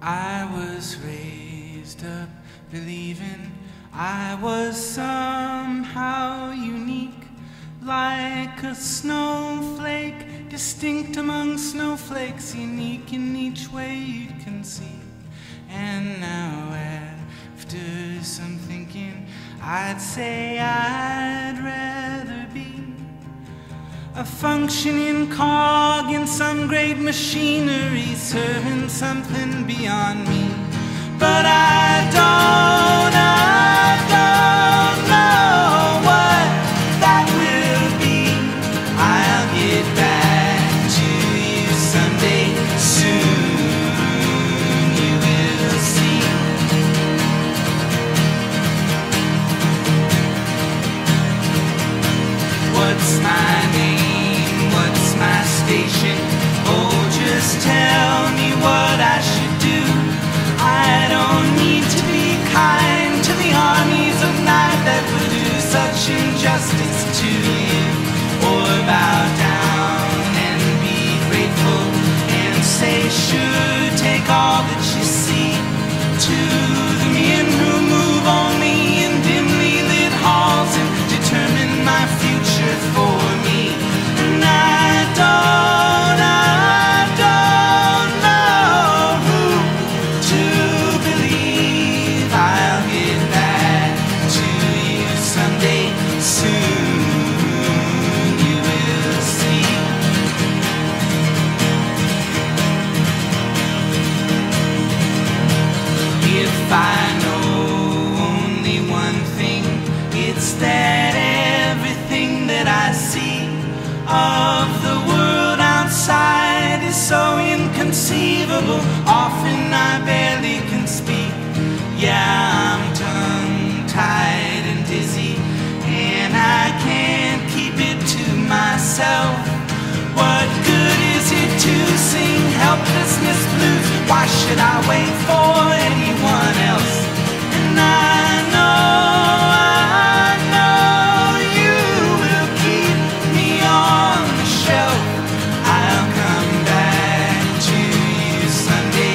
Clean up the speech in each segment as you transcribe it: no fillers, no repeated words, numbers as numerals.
I was raised up believing I was somehow unique, like a snowflake, distinct among snowflakes, unique in each way you'd conceive. And now after some thinking, I'd say I'd rather be a functioning cog in some great machinery, serving something beyond me. But I don't know what that will be. I'll get back to you someday soon, you will see. What's my name? What's my station? Oh, just tell me what I should do. I don't need to be kind to the armies of night that would do such injustice to you, or bow down and be grateful and say, sure, take all that you see. To the men who move only in dimly lit halls and determine my future for me. And I don't know who to believe. I'll get back to you someday soon, you will see. If I know only one thing, it's that everything that I see of the world outside is so inconceivable. Often I barely can speak. Yeah, I'm tongue-tied and dizzy, and I can't keep it to myself. What good is it to sing helplessness blues? Why should I wait for anyone else? And I know you will keep me on the shelf. I'll come back to you someday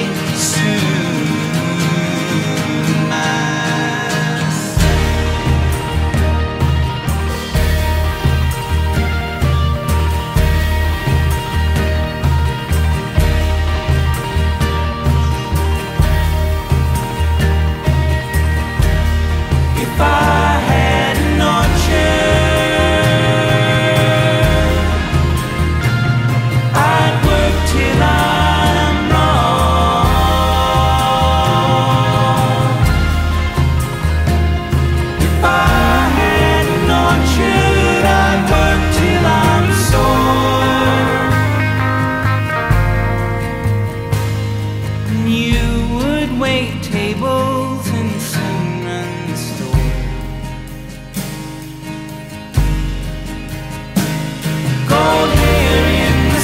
soon, myself. If I had an orchard, I'd work till I'm wrong. If I had an orchard, I'd work till I'm sore. And you would wait tables and soon run the store. Gold hair in the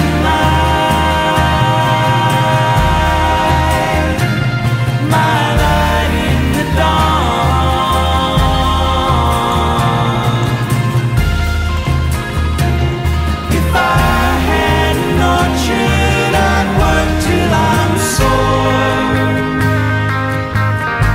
sunlight, my light in the dawn. If I had an orchard, I'd work till I'm sore.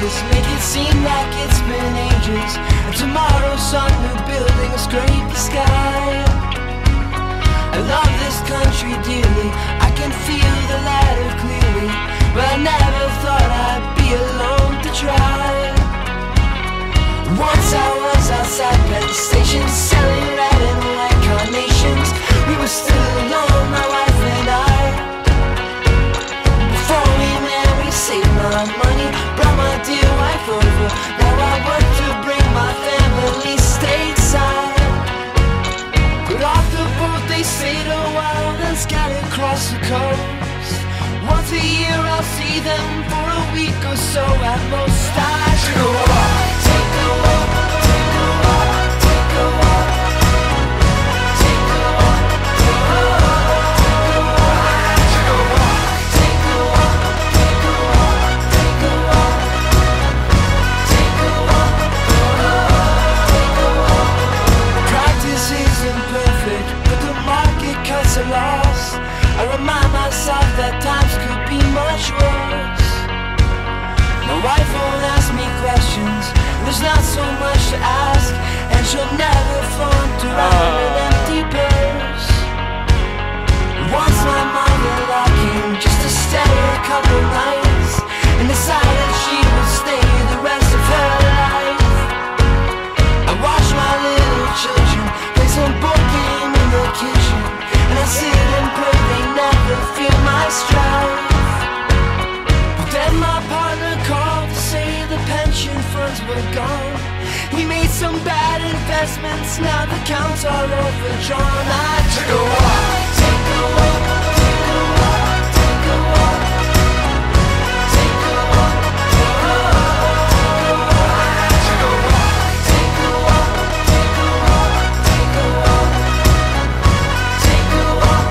this, make it seem like it's been ages, and tomorrow some new building will scrape the sky. I love this country dearly, I can feel the ladder clearly, but I never thought I'd be alone to try. Once I was outside Penn Station selling red and white carnations. We were still alone, my wife and I. Before we met, we saved my money, brought my dear wife over. Now I work to bring my family stateside. But off the boat they stayed a while, then scattered across the coast. Once a year I'll see them for a week or so at most. I take a walk, take a walk, take a walk, take a walk, take a walk, take a walk, take a walk, take a walk, take a walk, take a walk, take a walk, take a walk. Practice isn't perfect, but the market cuts a loss. I remind myself that times could be much worse. My wife won't ask me questions, there's not so much to ask, and she'll never flaunt around an empty purse. Once my mother came just to stay a couple nights, and decided she would stay the rest of her life. I watch my little children play some board game in the kitchen, and I sit and pray they never feel my strife. But then my partner called to say the pension funds were gone. He made some bad investments, now the accounts are overdrawn. I took a walk, take a walk, take a walk, take a walk, take a walk, take a walk, take a walk, take a walk, take a walk, take a walk, take a walk,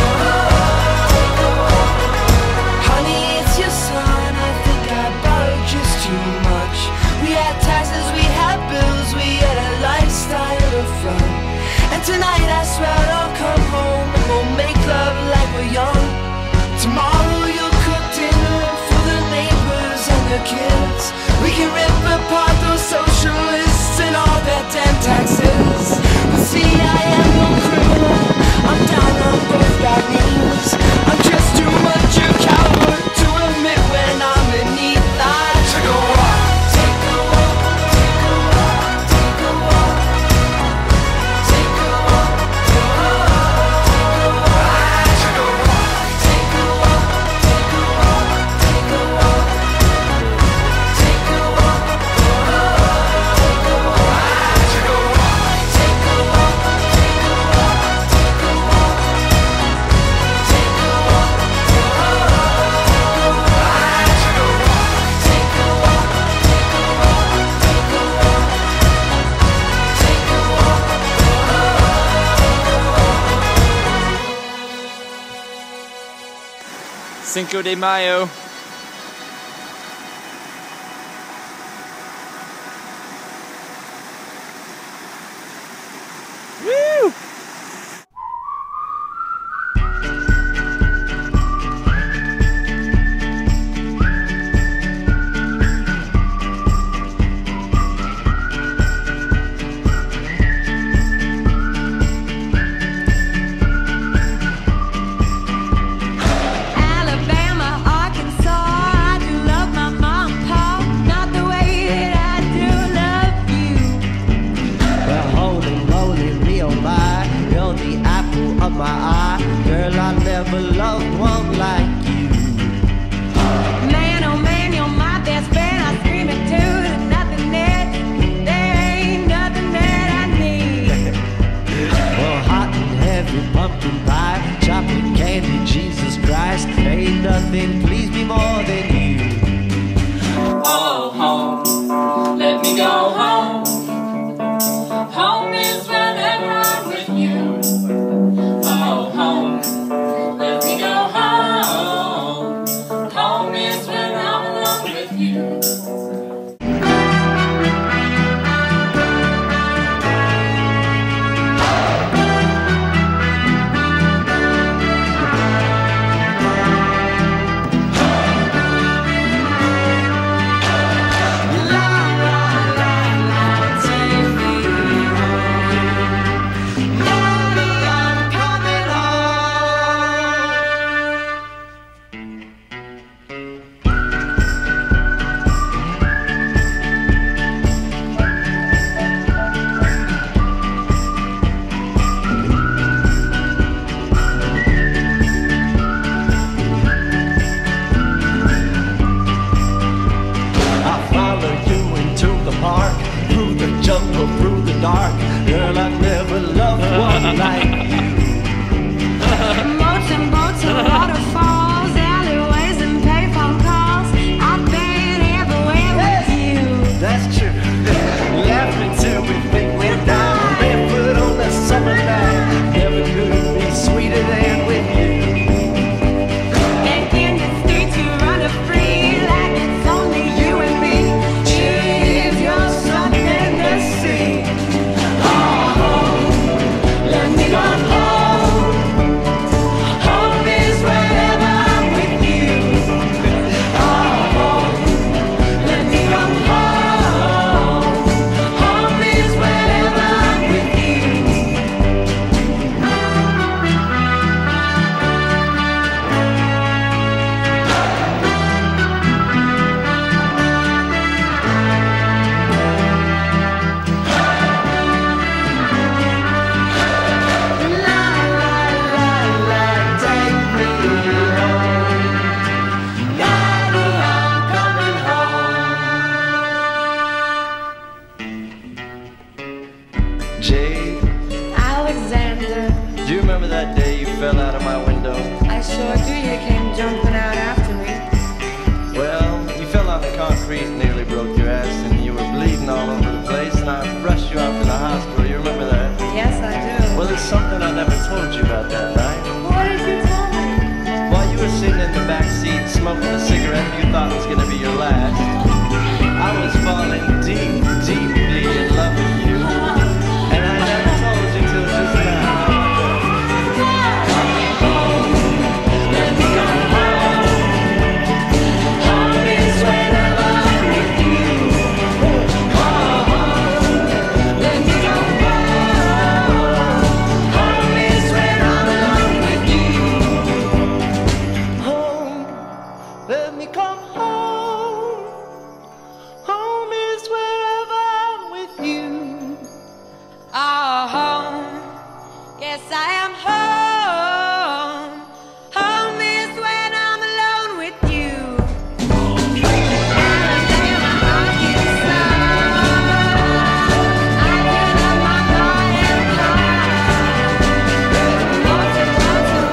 take a walk. Honey, it's your son, I think I borrowed just too much. We had taxes, we had bills, we had a lifestyle of fun. And tonight I swear I'll come home and we'll make love like we're young. Tomorrow you'll cook dinner for the neighbors and their kids. We can rip apart those socialists and all their damn taxes. But see, I am no criminal, I'm down on both bad knees. I'm just too much a coward to admit when I'm beneath. I took a walk, take a walk, take a walk, take a walk, take a walk, take a walk, I took a walk, take a walk, take a walk, take a walk, take a walk, take a walk, I took a walk, take a walk, take a walk, take a walk, take a walk, I took a walk, take a walk, take a walk, take a walk, take a walk, Cinco de Mayo. Woo! Alabama, Arkansas, I do love my mom and pa, not the way that I do love you. Well, holy moly, Rio, my, you're the apple of my eye. Girl, I never loved one like you. Man, oh man, you're my best friend. I scream it too, there's nothing that, there ain't nothing that I need. Well, hot and heavy pumpkin pie, chocolate candy, Jesus Christ, ain't nothing please me more than you. Oh, home, let me go home. Home is whenever I'm with you. Oh, home, let me go home. Home is when I'm alone with you. jungle, through the dark. Girl, I never loved one like you. Boats and boats and waterfalls, alleyways and payphone calls. I've been everywhere with you. That's true. Laughing till we think we're down, barefoot on a summer night. Never could be sweeter than with you. And in the streets you run free like it's only you and me. Cheers, you're something to see. Oh, let me go home. Home is wherever I'm with you. Oh, let me go home. Home is wherever I'm with you. Take me home. Daddy, I'm coming home. Jay, Alexander, do you remember that day you fell out of my window? I sure do. You came jumping out after me. Well, you fell on the concrete and nearly broke your ass, and you were bleeding all over the place, and I rushed you off to the hospital. You remember that? Yes, I do. Well, there's something I never told you about that night. What did you tell me? While you were sitting in the back seat smoking a cigarette you thought was going to be your last, I was falling deep, deeply in love with you, and I never told you till just now. Let me go home. Home is wherever I'm with you. Let me go home. Home is when I'm alone with you. Home, let me come home. Home is wherever I'm with you. Oh, home. Yes, I am home. Home is when I'm alone with you. Alabama, Arkansas. I get up my car and fly. Boats and boats and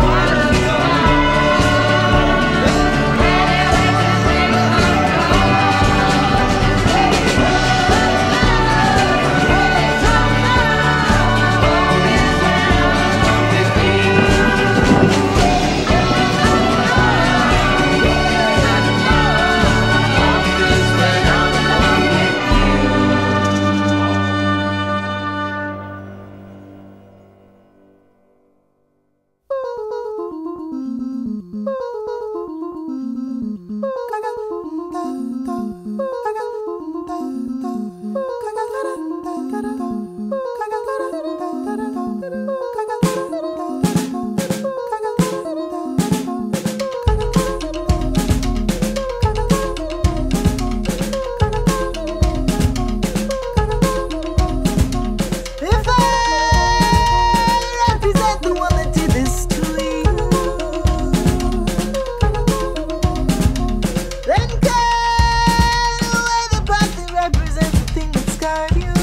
waterfalls. Alleyways and payphone If I represent the one that did this to you, then cut away the part that represents the thing that scarred you.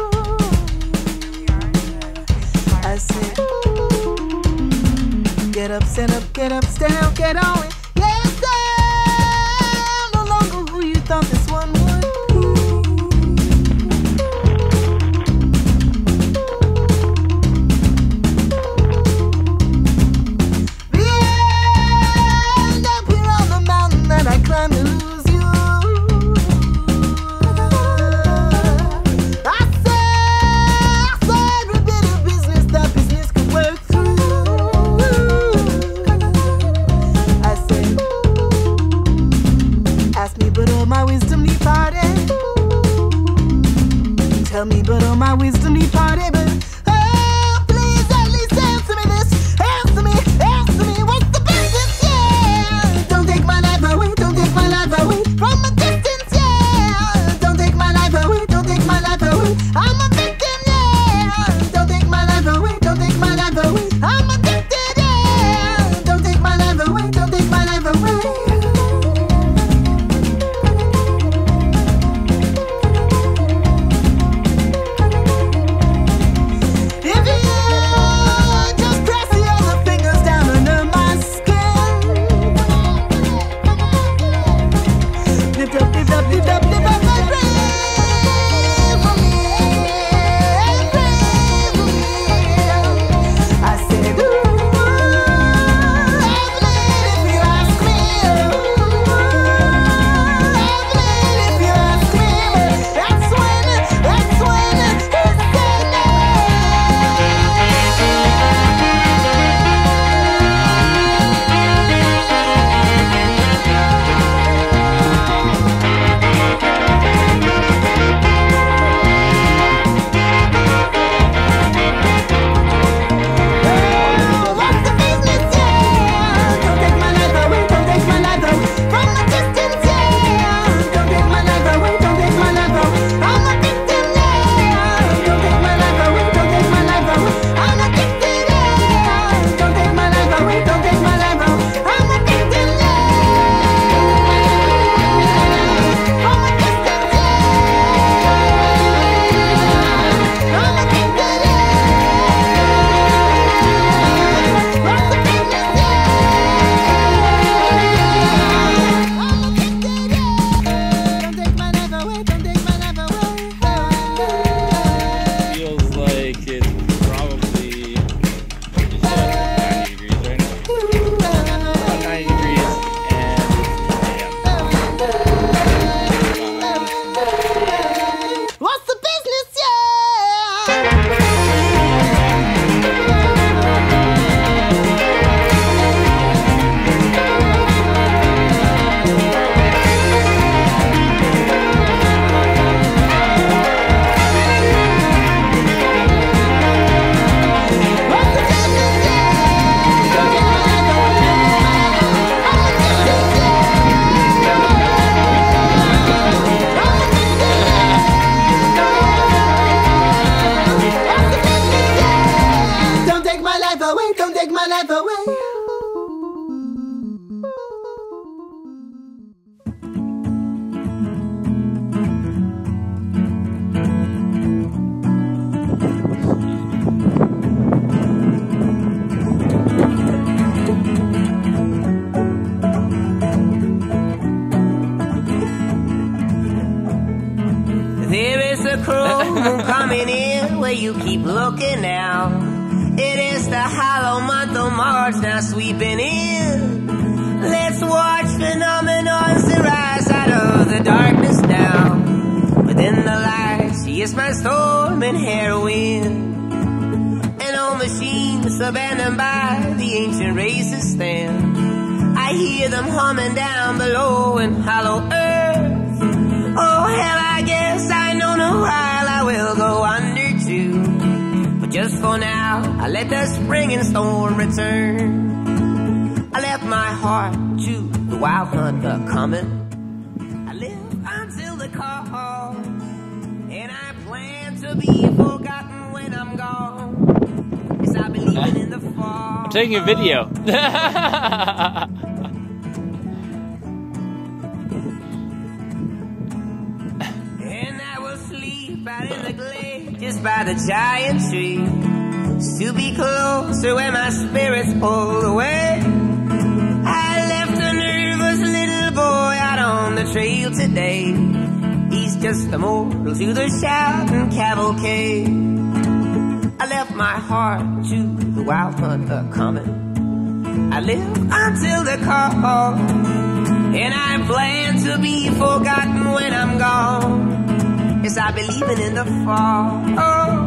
I said, get up, stand up, get up, stand up, get on it. Yes, I'm no longer who you thought this one would be. And up here on the mountain that I climbed to lose you, I saw every bit of business that business could work through. I said, ask me, but all my wisdom departed. Tell me, but all my wisdom departed. But oh, please at least answer me this. Answer me, what's the business? Yeah, don't take my life away, don't take my life away from a distance. Yeah, don't take my life away, don't take my life away. I'm a victim. Yeah, don't take my life away, don't take my life away. I'm addicted. Yeah, don't take my life away, don't take my life away. coming in where you keep looking now. It is the hollow month of March now sweeping in. Let's watch phenomenons that rise out of the darkness now. Within the lights, she is my storm and heroine. An old machines abandoned by the ancient races stand. I hear them humming down below in hollow earth. Oh hell, I guess I know no while I will go under too. But just for now, I let the spring and storm return. I left my heart to the wild hunter coming. I live until the call, and I plan to be forgotten when I'm gone. Yes, I believe in the fall. I'm taking a video. Out in the glade, just by the giant tree, to be closer when my spirits pulled away. I left a nervous little boy out on the trail today. He's just a mortal to the shouting cavalcade. I left my heart to the wild hunter coming. I live until the call, and I plan to be forgotten when I'm gone. Yes, I believe in the fall. Oh.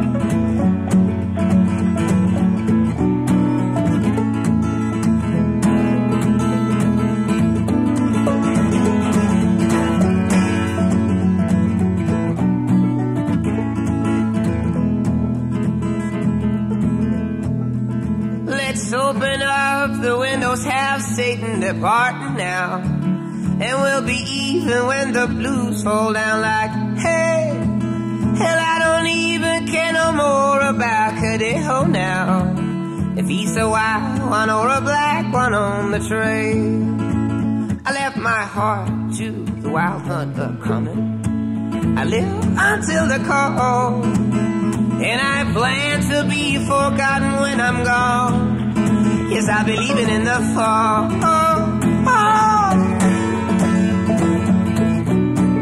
Let's open up the windows, have Satan departing now. And we'll be even when the blues fall down like, hey, hell, I don't even care no more about Cadejo now. If he's a white one or a black one on the trail. I left my heart to the wild hunter coming. I live until the call, and I plan to be forgotten when I'm gone. Yes, I believe in the fall. Oh, oh.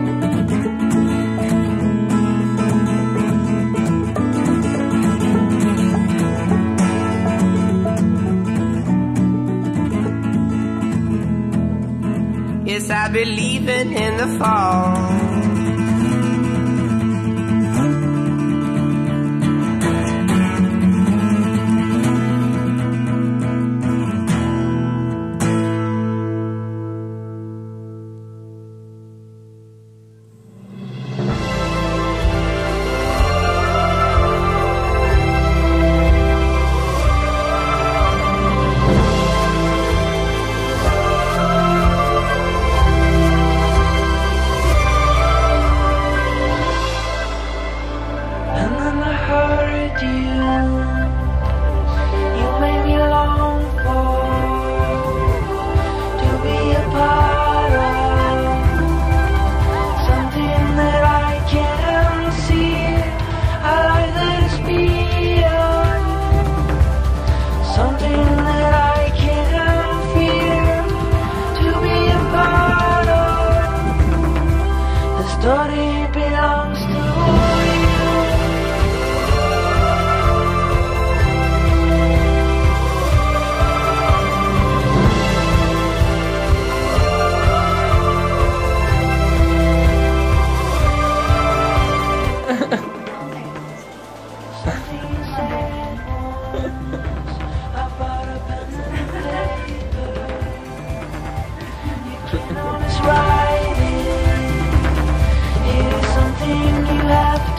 believing in the fall. Story belongs to you.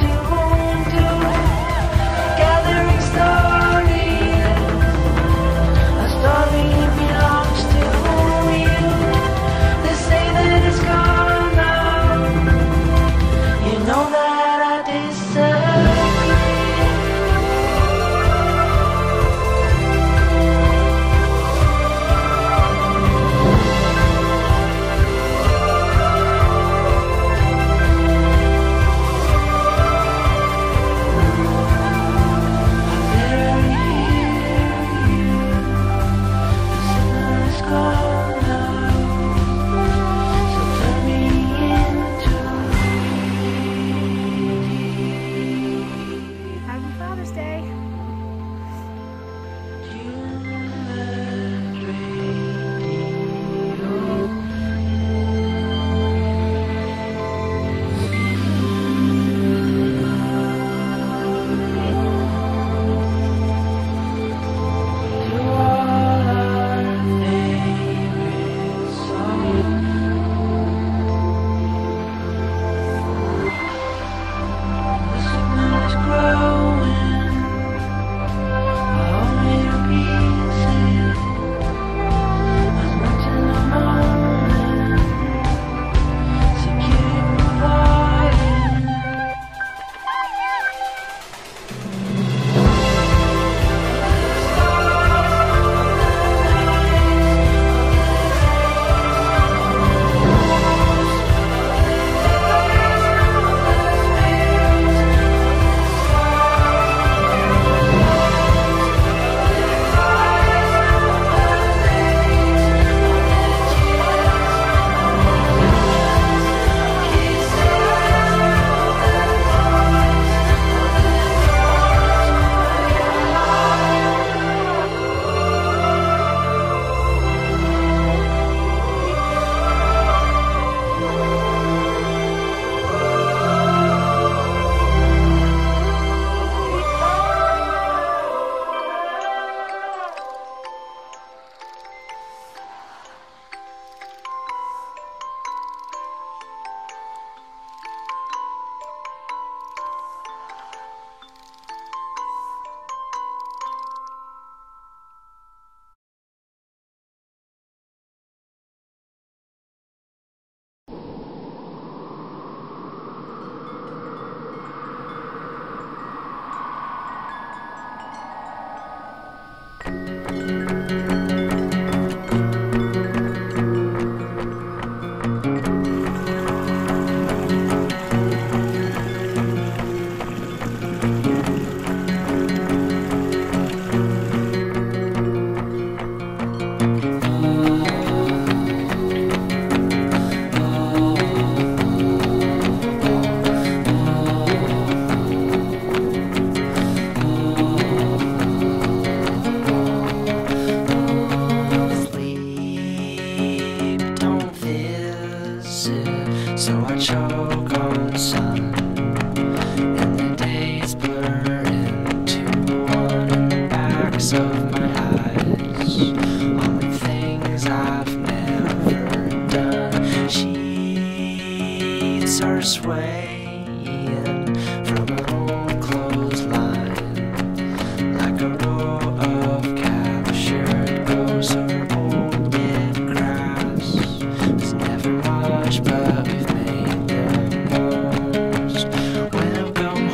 swaying from an old clothesline, like a row of captured ghosts or old dead grass. It's never much, but we've made the most. Welcome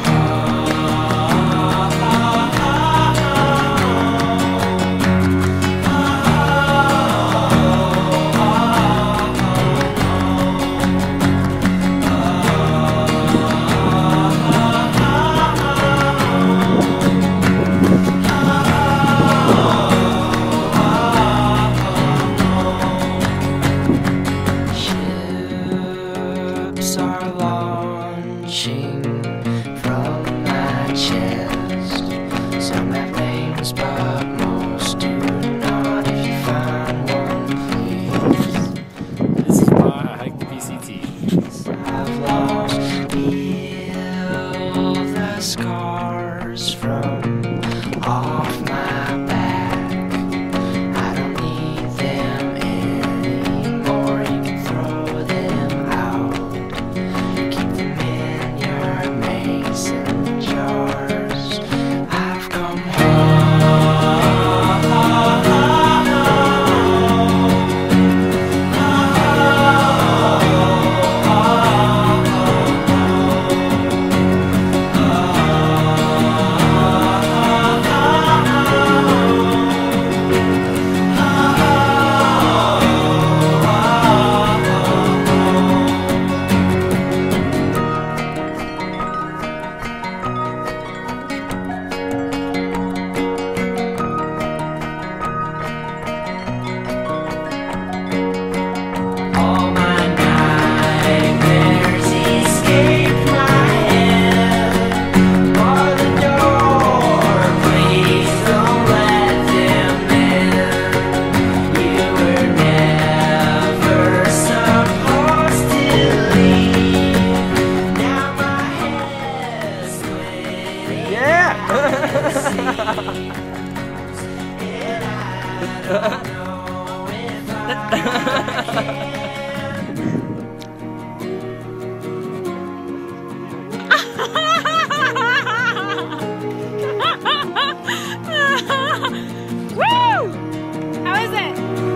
ships are launching from my chest. Some have names, but most do not. If you find one, please. This is why I hike the PCT. I've lost, feel the scars from off my back. I don't need them anymore. You can throw them out. Keep them in your mason jars. I've come all my nightmares escape my head. Bar the door, please don't let them in. You were never supposed to leave. Now my head's splitting. Yeah! Woo! How is it?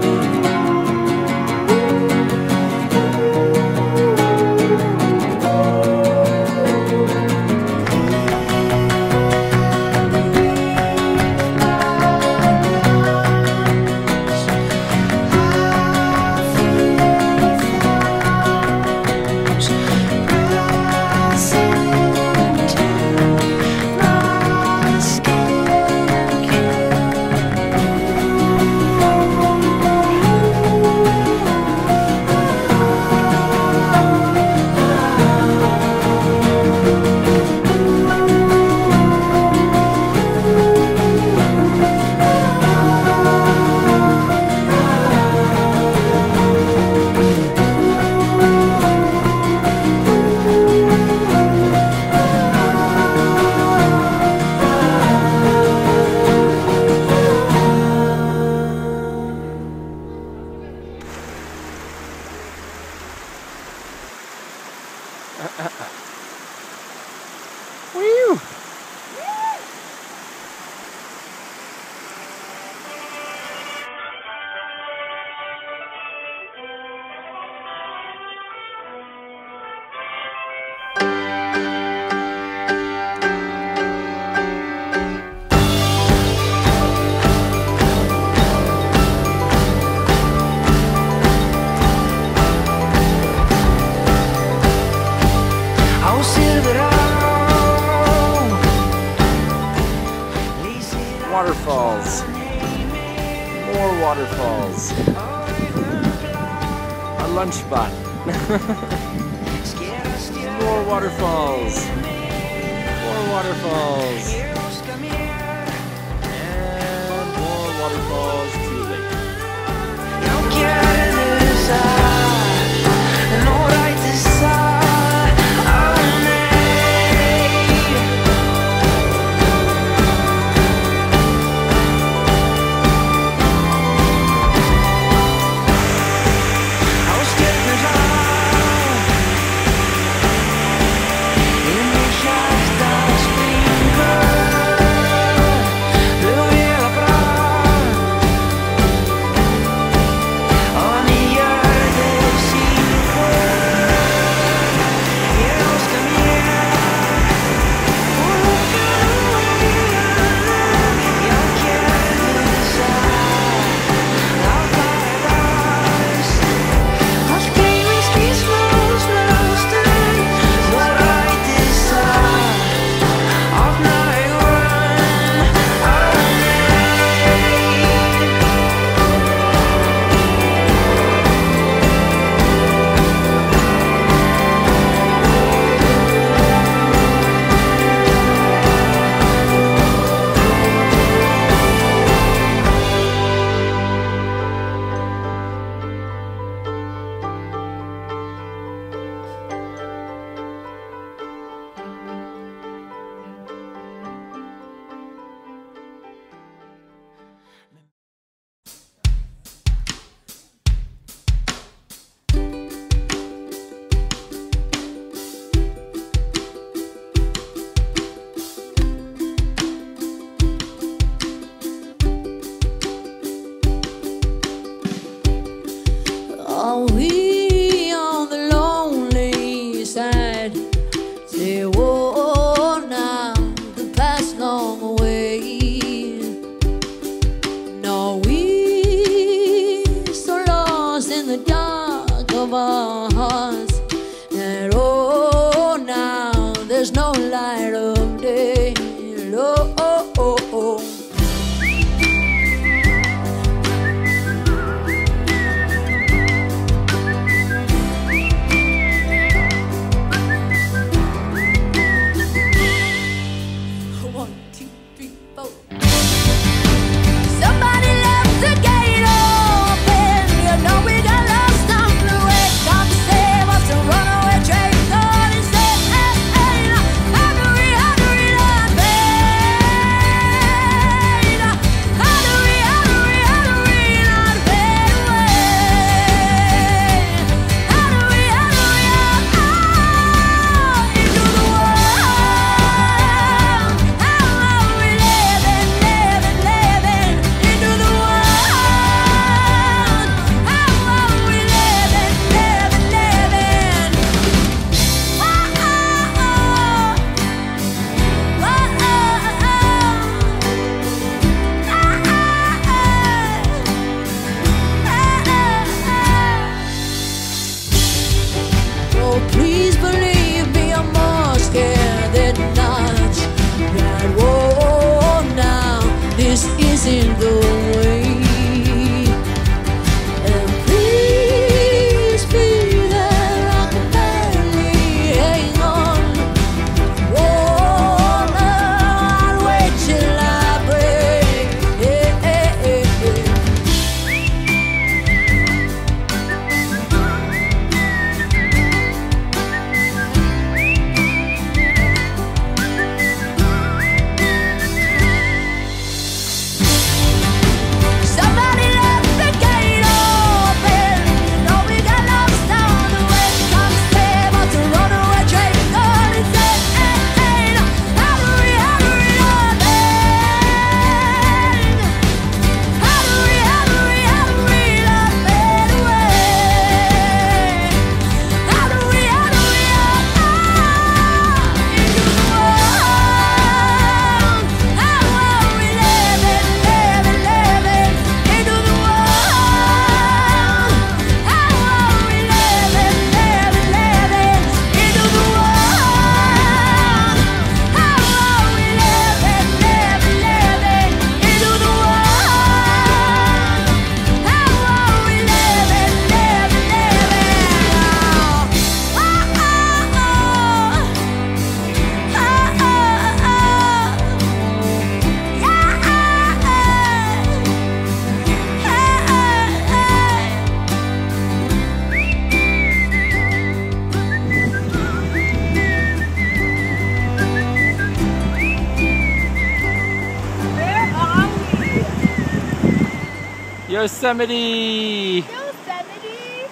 Woo! I'll silver Waterfalls. More waterfalls. A lunch spot. More waterfalls. More waterfalls. And more waterfalls too late. night. Say, oh, now the past long away. Now we're so lost in the dark of our hearts, and oh, now there's no light of day. Oh, oh, oh, oh. Please believe me, I'm more scared than not. That whoa, now this isn't the way. And please be there, I can barely hang on. Whoa, I'll wait till I break. Yeah, yeah, yeah, yeah. Yosemite! Yosemite.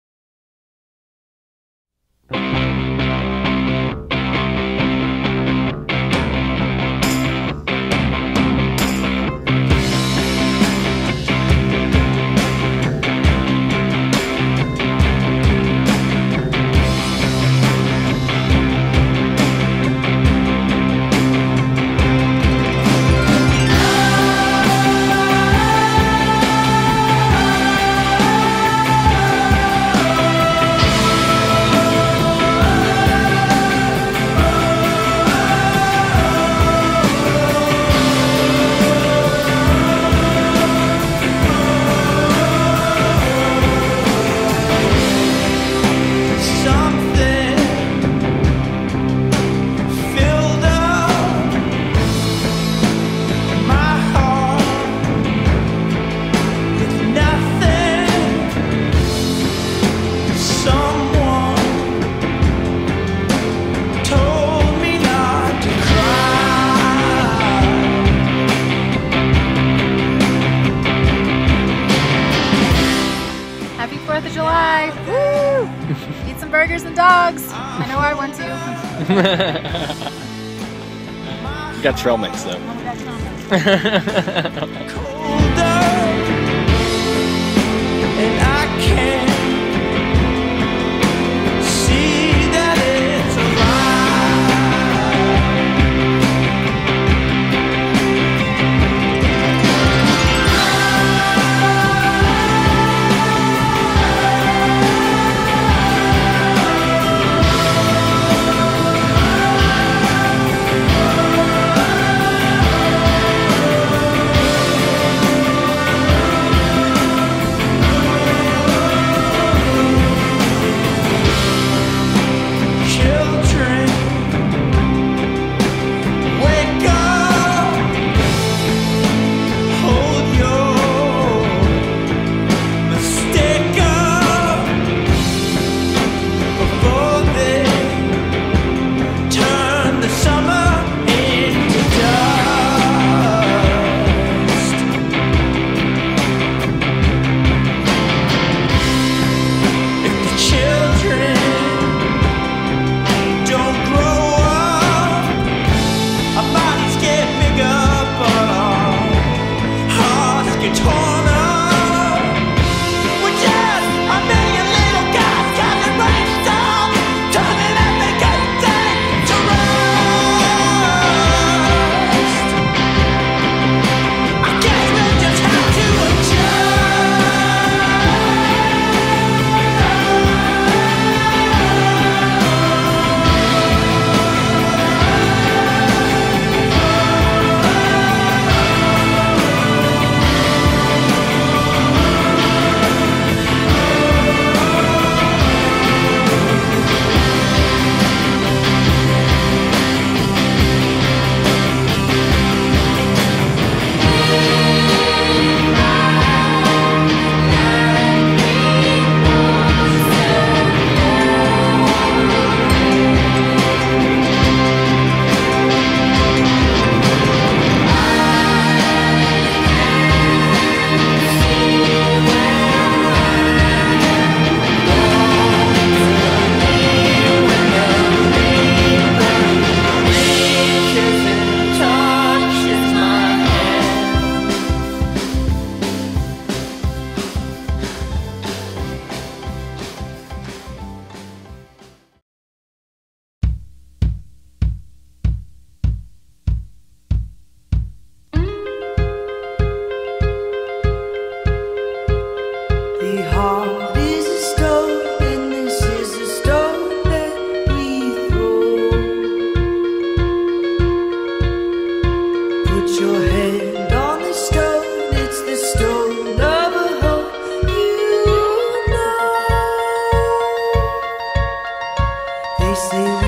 Happy 4th of July. Woo! Eat some burgers and dogs. I know I want to. You got trail mix though. Oh, we got trail mix. And I can't see that it's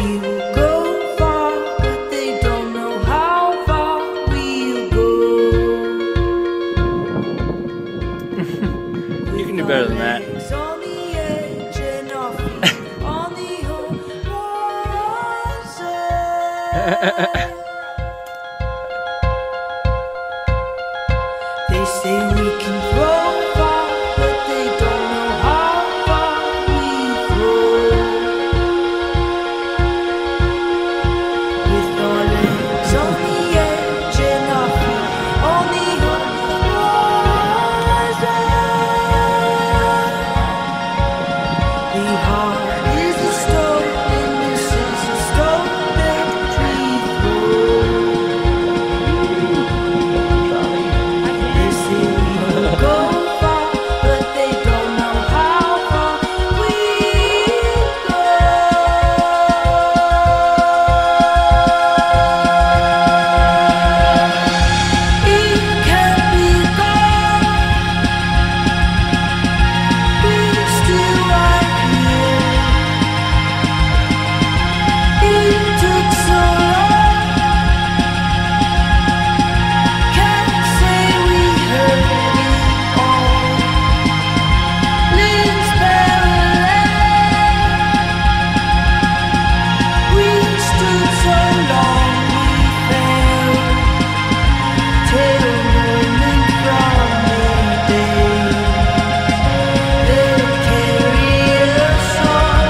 we'll go far, but they don't know how far we'll go. You can do better than that. Legs on the edge and our feet on the horizon. They say we can throw far, but they don't know how far we throw. With our legs on the edge and our feet on the horizon. The heart is a stone, and this is a stone that we throw. They say we will go far, but they don't know how far we go. It can be gone. We're still right here. It took so long. Can't say we heard it all. Lives parallel. We stood so long we fell. Till moment from their days. They'll carry us on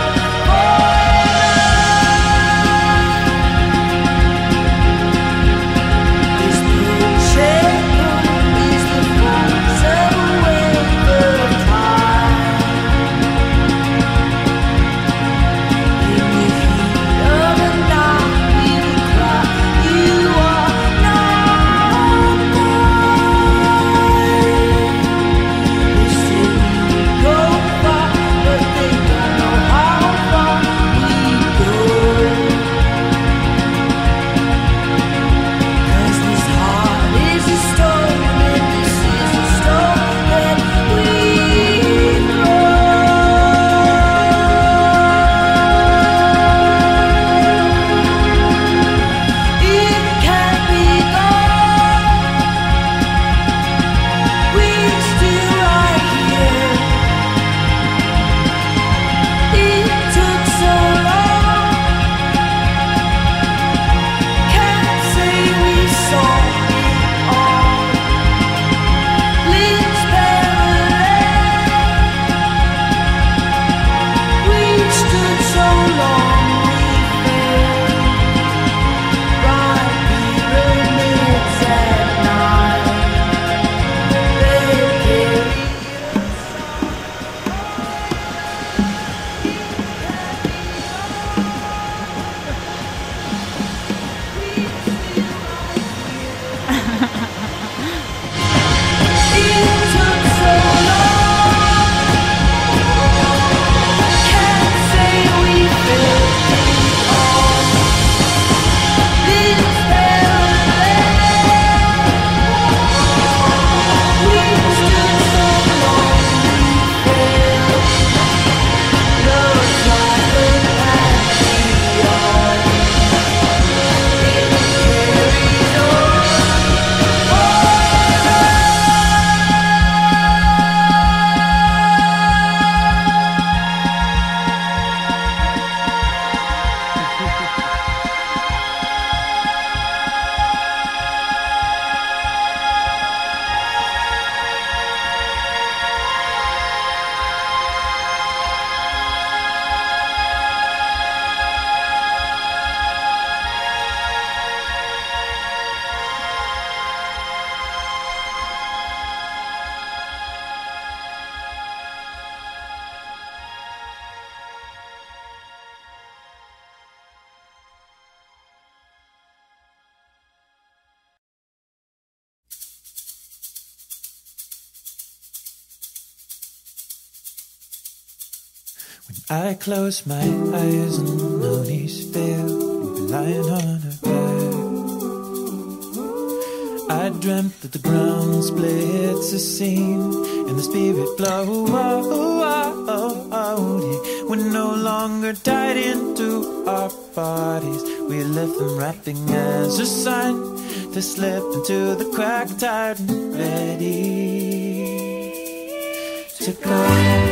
This picture is the force of a wave of time. In the heat of the night, we will cry, "You are not mine." They say we will go far, but they don't know how far we go. 'Cause this heart is a stone, and this is a stone that we throw. It can be gone. We're still right here. It took so long. Can't say we saw it all. Lives parallel. We stood so long we fell. Right pyramids at night. They carry us It took so long. Can't say we felt it all. Lives parallel. We stood so long we fell. Love like a pantheon. It carries on. I close my eyes and only feel lying on her back. I dreamt that the ground splits a seam and the spirit glow. We're no longer tied into our bodies. We left them wrapping as a sign to slip into the crack, tired and ready to go.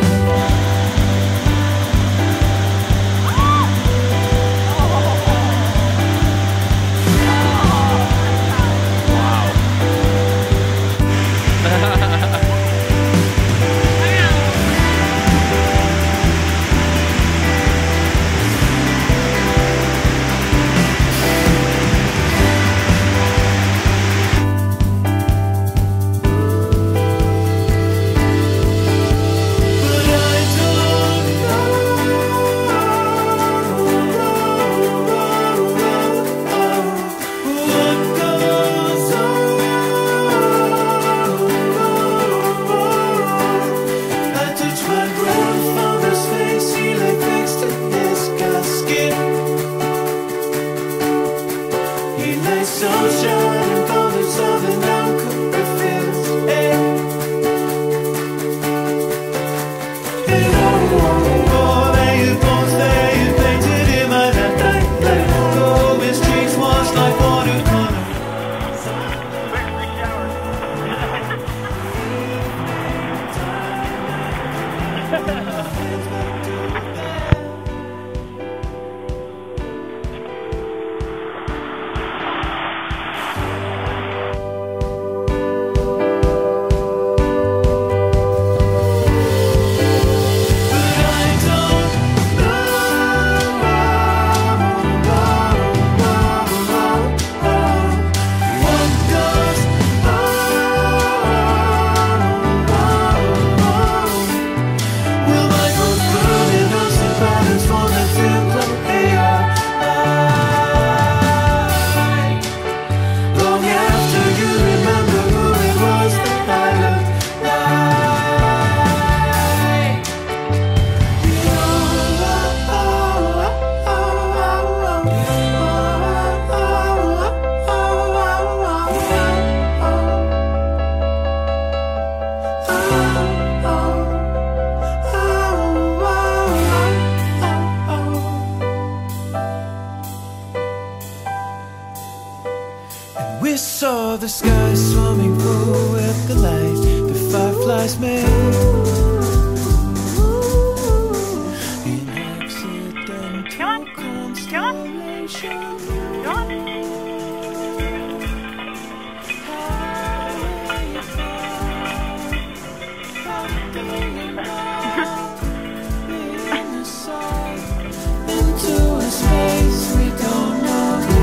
We saw the sky swimming pool with the light the fireflies made. An accidental constellation. Into a space we don't know.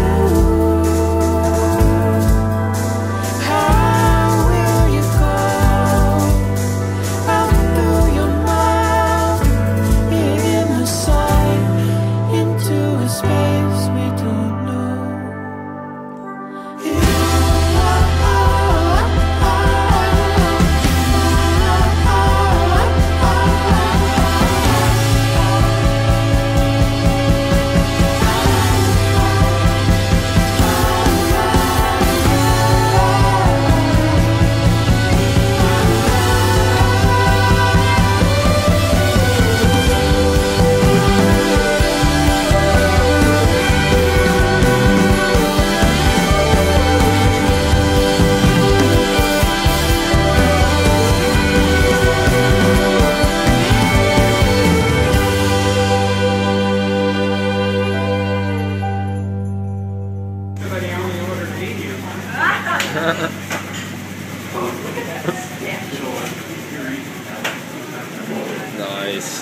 Nice.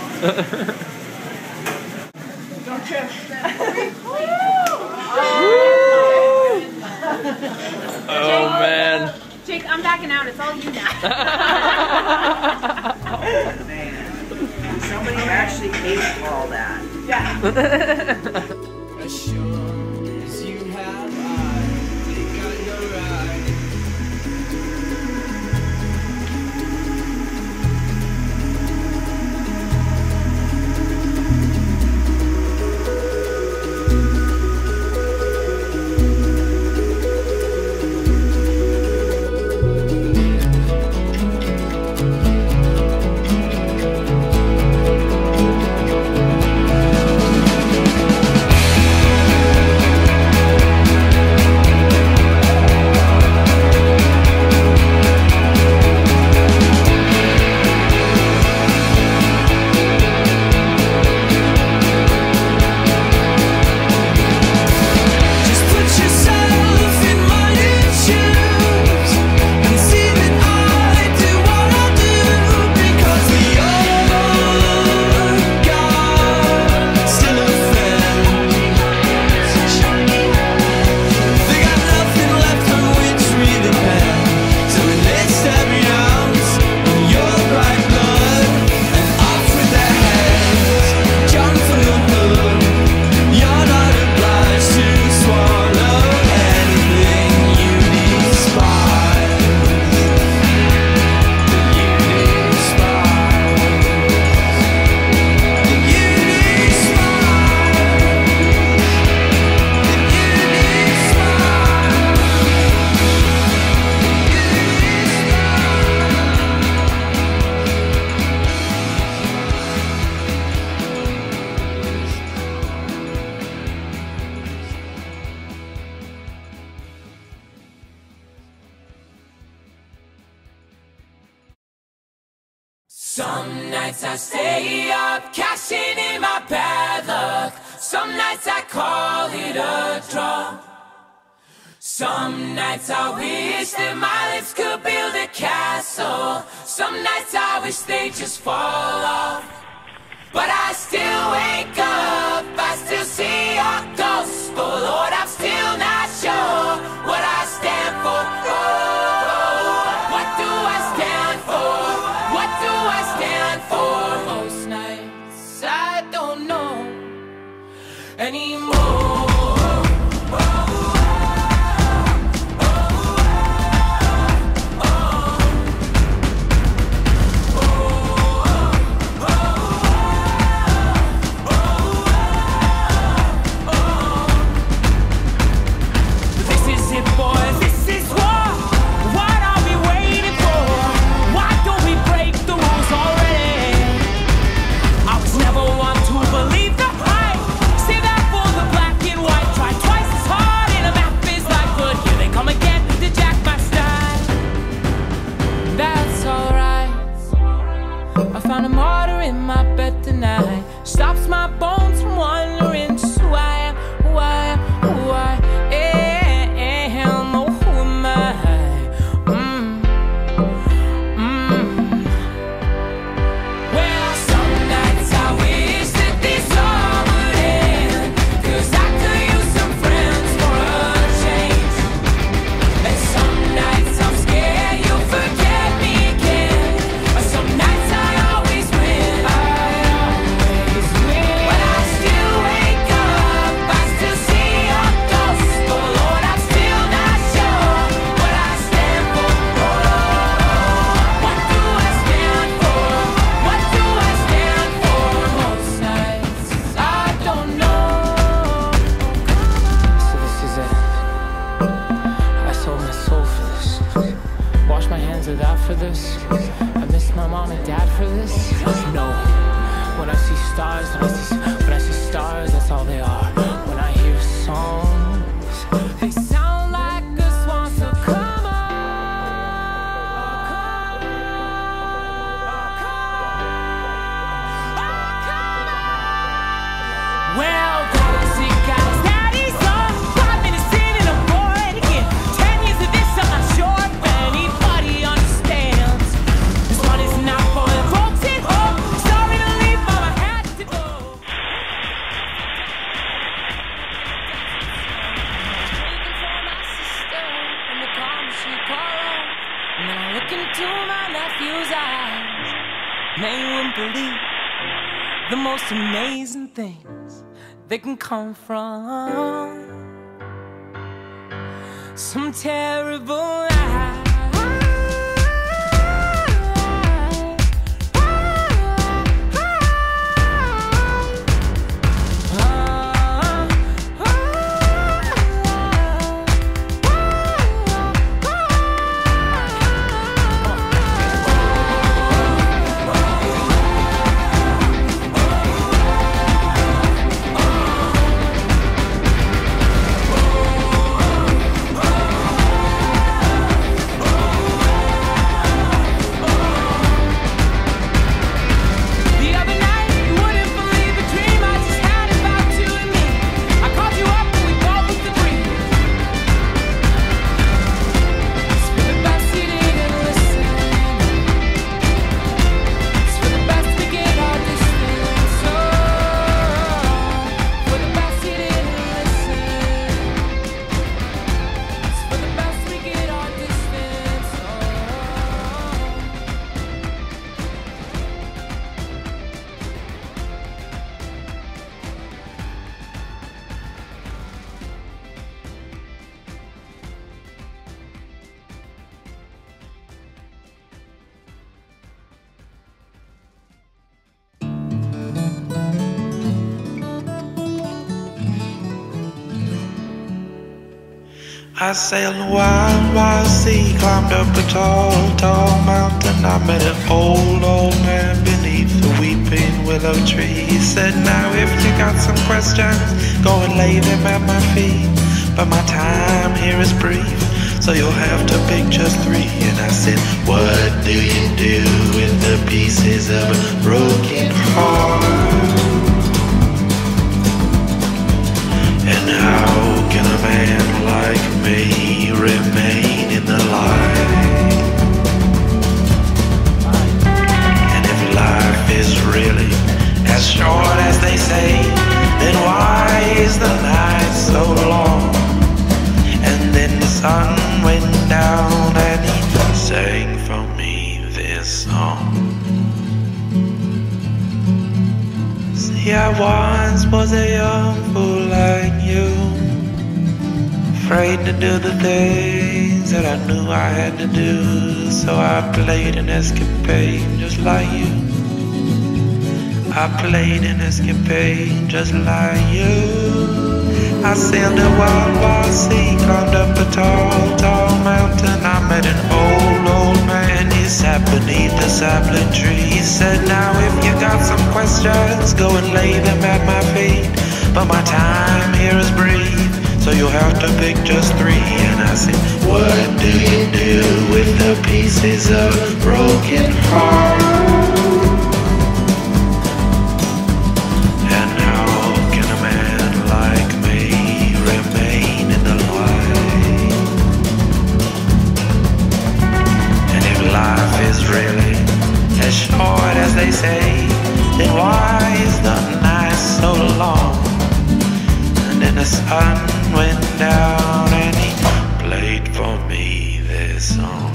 Don't trip. Oh man. Jake, I'm backing out. It's all you now. Man, somebody actually ate all that. Yeah. As sure as you have, I think I know right. Some nights I stay up, cashing in my bad luck. Some nights I call it a draw. Some nights I wish that my lips could build a castle. Some nights I wish they'd just fall off. But I still wake up, I still see your gospel. Lord, I'm still not sure what I stand for. Oh, what do I stand for? What do I stand for? Most nights I don't know anymore. Found a martyr in my bed tonight. Stops my bones from wandering. Just who I am, who I am, who I am. Oh, who am I? Well, some nights I wish that this all would end, 'cause I could use some friends for a change. And some nights I'm scared you'll forget me again. Some nights I always win. But I still wake up, I still see your gospel. Lord, I'm still not sure what I stand for. What do I stand for? What do I stand for? Most nights I don't know. So this is it. I sold my soul for this. Wash my hands of that for this. I miss my mom and dad for this. No. When I see stars, when I see stars, that's all they are. When I hear songs, they sound like a swan. So come on. Well, guys, it got daddy's on. 5 minutes in and I'm bored again. 10 years of this, I'm not sure if anybody understands. This one is not for the folks at home. Sorry to leave, but I had to go. Waiting for my sister in the car when she called off. And then I look into my nephew's eyes. Man, you wouldn't believe the most amazing things they can come from some terrible lie. I sailed a wild, wild sea, climbed up a tall, tall mountain. I met an old man beneath a weeping willow tree. He said, now if you got some questions, go and lay them at my feet. But my time here is brief, so you'll have to pick just 3. And I said, what do you do with the pieces of a broken heart? And how can a man like me remain in the light? And if life is really as short as they say, then why is the night so long? And then the sun went down and he sang for me this song. See, I once was a young fool like you, afraid to do the things that I knew I had to do. So I played an escapade just like you. I played an escapade just like you. I sailed a wild, wild sea, climbed up a tall, tall mountain. I met an old man. He sat beneath a sapling tree. He said, now if you got some questions, go and lay them at my feet. But my time here is brief, so you'll have to pick just 3. And I said, what do you do with the pieces of a broken heart? And how can a man like me remain in the light? And if life is really as short as they say, then why is the night so long? And then the sun went down and he played for me this song.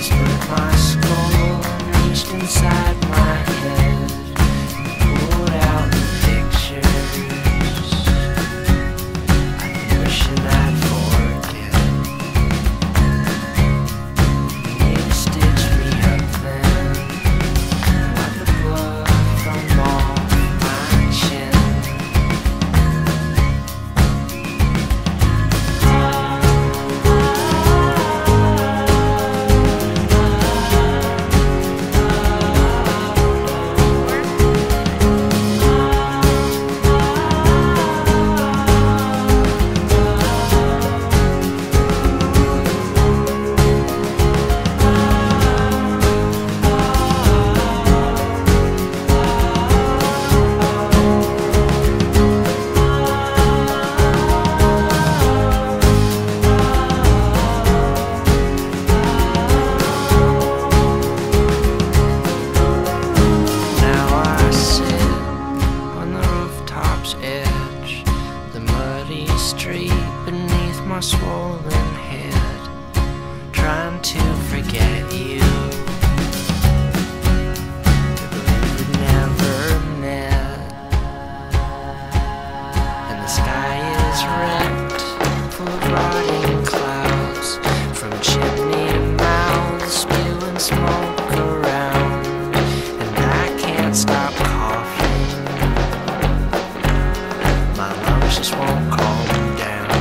split my skull and reached inside my head and pulled out the pictures. I've been wishing I'd forget. You stitched me up then and wiped the blood from off my chin. Now I sit on the rooftop's edge, the muddy street beneath my swollen head, trying to forget you, to believe we never met. And the sky is wrecked, full of rotting clouds, from chimney mouths spewing smoke around. And I can't stop coughing, my lungs just won't calm down.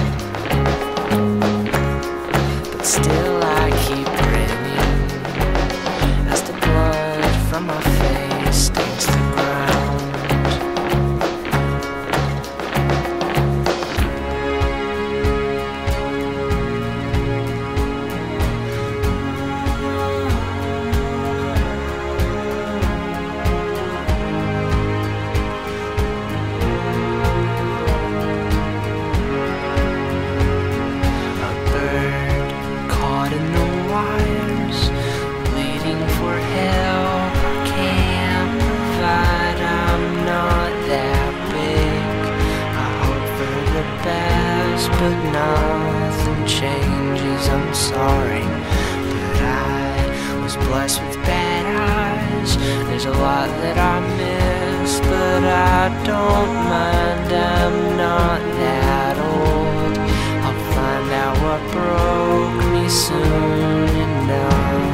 But still I keep grinning as the blood from my face stains the ground. A bird caught in the wires, waiting for help. Can't provide, I'm not that big. I hope for the best, but nothing changes. I'm sorry, but I was blessed with bad eyes. There's a lot that I miss, but I don't mind. I'm not that old. I'll find out what broke me soon enough.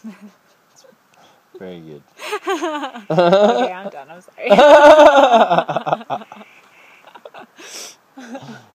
Very good. Okay, I'm done. I'm sorry.